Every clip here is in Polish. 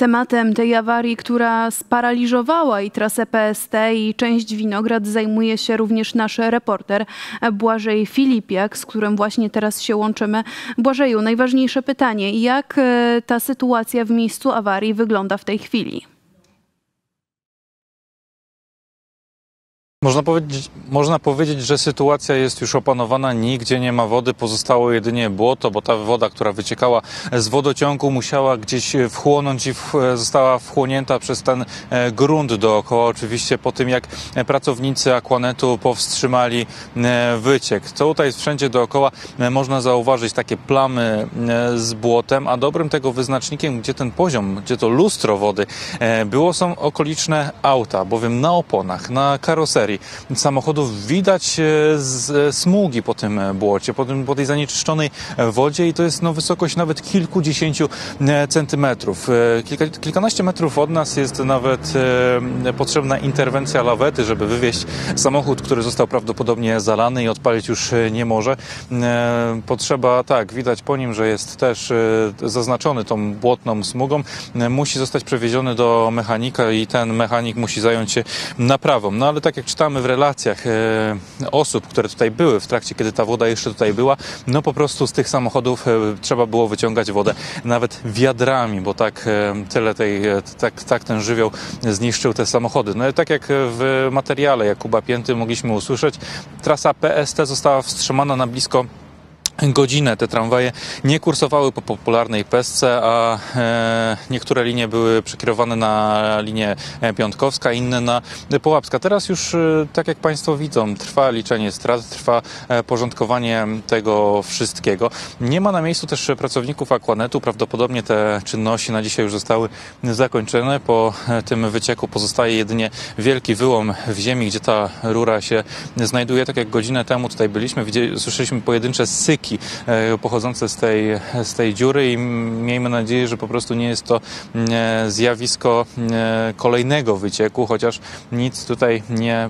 Tematem tej awarii, która sparaliżowała i trasę PST i część Winograd, zajmuje się również nasz reporter Błażej Filipiak, z którym właśnie teraz się łączymy. Błażeju, najważniejsze pytanie: jak ta sytuacja w miejscu awarii wygląda w tej chwili? Można powiedzieć, że sytuacja jest już opanowana, nigdzie nie ma wody, pozostało jedynie błoto, bo ta woda, która wyciekała z wodociągu, musiała gdzieś wchłonąć i została wchłonięta przez ten grunt dookoła. Oczywiście po tym, jak pracownicy Aquanetu powstrzymali wyciek. Tutaj wszędzie dookoła można zauważyć takie plamy z błotem, a dobrym tego wyznacznikiem, gdzie ten poziom, gdzie to lustro wody było, są okoliczne auta, bowiem na oponach, na karoserii samochodów widać smugi po tym błocie, po tej zanieczyszczonej wodzie i to jest wysokość nawet kilkudziesięciu centymetrów. Kilkanaście metrów od nas jest nawet potrzebna interwencja lawety, żeby wywieźć samochód, który został prawdopodobnie zalany i odpalić już nie może. Potrzeba, tak, widać po nim, że jest też zaznaczony tą błotną smugą. Musi zostać przewieziony do mechanika i ten mechanik musi zająć się naprawą. No ale tak jak czytamy w relacjach osób, które tutaj były w trakcie, kiedy ta woda jeszcze tutaj była, no po prostu z tych samochodów trzeba było wyciągać wodę nawet wiadrami, bo tak tyle tak ten żywioł zniszczył te samochody. No i tak jak w materiale Jakuba Pięty mogliśmy usłyszeć, trasa PST została wstrzymana na blisko godzinę. Te tramwaje nie kursowały po popularnej Pestce, a niektóre linie były przekierowane na linię Piątkowska, inne na Połapska. Teraz już, tak jak Państwo widzą, trwa liczenie strat, trwa porządkowanie tego wszystkiego. Nie ma na miejscu też pracowników Aquanetu. Prawdopodobnie te czynności na dzisiaj już zostały zakończone. Po tym wycieku pozostaje jedynie wielki wyłom w ziemi, gdzie ta rura się znajduje. Tak jak godzinę temu tutaj byliśmy, słyszeliśmy pojedyncze syki pochodzące z tej dziury i miejmy nadzieję, że po prostu nie jest to zjawisko kolejnego wycieku, chociaż nic tutaj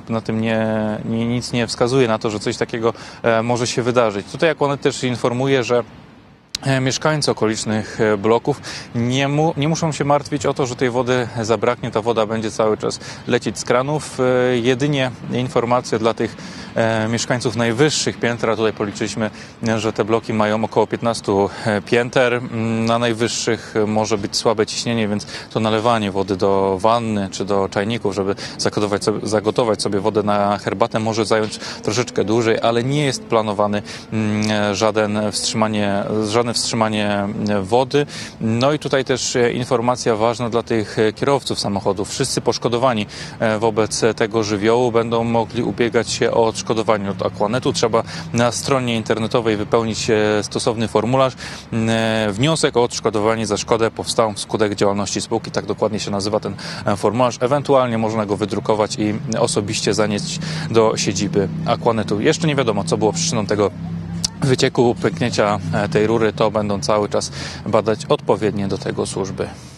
nic nie wskazuje na to, że coś takiego może się wydarzyć. Tutaj Aquanet też informuje, że mieszkańcy okolicznych bloków nie muszą się martwić o to, że tej wody zabraknie. Ta woda będzie cały czas lecieć z kranów. Jedynie informacje dla tych mieszkańców najwyższych pięter, a tutaj policzyliśmy, że te bloki mają około 15 pięter. Na najwyższych może być słabe ciśnienie, więc to nalewanie wody do wanny czy do czajników, żeby zagotować sobie wodę na herbatę, może zająć troszeczkę dłużej, ale nie jest planowany żadne wstrzymanie wody. No i tutaj też informacja ważna dla tych kierowców samochodów. Wszyscy poszkodowani wobec tego żywiołu będą mogli ubiegać się o odszkodowanie od Aquanetu. Trzeba na stronie internetowej wypełnić stosowny formularz. Wniosek o odszkodowanie za szkodę powstałą wskutek działalności spółki. Tak dokładnie się nazywa ten formularz. Ewentualnie można go wydrukować i osobiście zanieść do siedziby Aquanetu. Jeszcze nie wiadomo, co było przyczyną tego wycieku, pęknięcia tej rury. To będą cały czas badać odpowiednie do tego służby.